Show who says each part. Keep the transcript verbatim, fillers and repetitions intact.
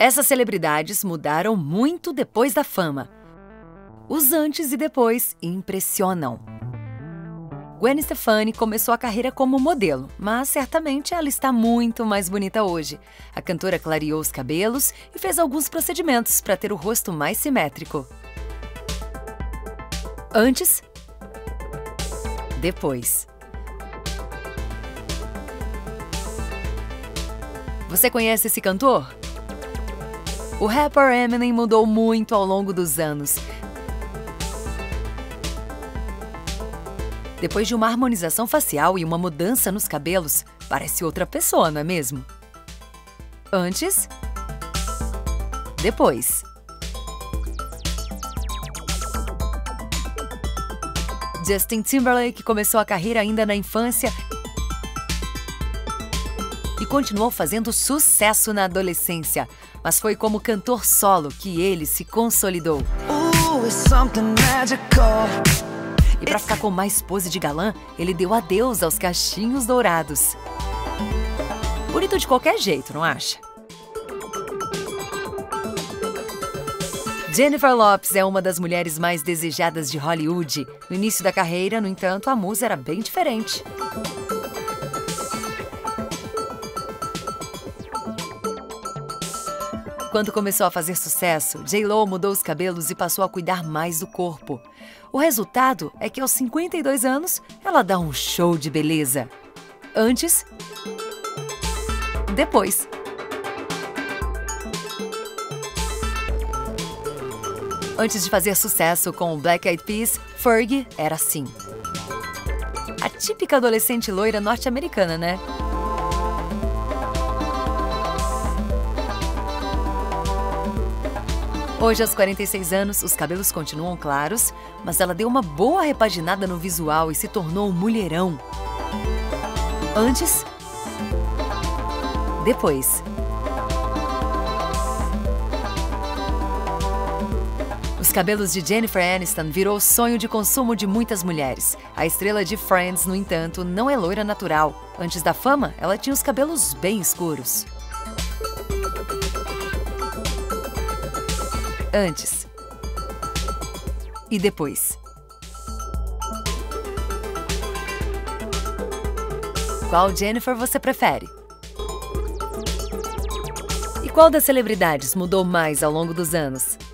Speaker 1: Essas celebridades mudaram muito depois da fama. Os antes e depois impressionam. Gwen Stefani começou a carreira como modelo, mas certamente ela está muito mais bonita hoje. A cantora clareou os cabelos e fez alguns procedimentos para ter o rosto mais simétrico. Antes, depois. Você conhece esse cantor? O rapper Eminem mudou muito ao longo dos anos. Depois de uma harmonização facial e uma mudança nos cabelos, parece outra pessoa, não é mesmo? Antes, depois. Justin Timberlake começou a carreira ainda na infância e continuou fazendo sucesso na adolescência, mas foi como cantor solo que ele se consolidou. E para ficar com mais pose de galã, ele deu adeus aos cachinhos dourados. Bonito de qualquer jeito, não acha? Jennifer Lopez é uma das mulheres mais desejadas de Hollywood. No início da carreira, no entanto, a musa era bem diferente. Quando começou a fazer sucesso, J-Lo mudou os cabelos e passou a cuidar mais do corpo. O resultado é que aos cinquenta e dois anos, ela dá um show de beleza. Antes, depois. Antes de fazer sucesso com o Black Eyed Peas, Fergie era assim. A típica adolescente loira norte-americana, né? Hoje, aos quarenta e seis anos, os cabelos continuam claros, mas ela deu uma boa repaginada no visual e se tornou um mulherão. Antes, depois. Os cabelos de Jennifer Aniston virou sonho de consumo de muitas mulheres. A estrela de Friends, no entanto, não é loira natural. Antes da fama, ela tinha os cabelos bem escuros. Antes e depois. Qual Jennifer você prefere? E qual das celebridades mudou mais ao longo dos anos?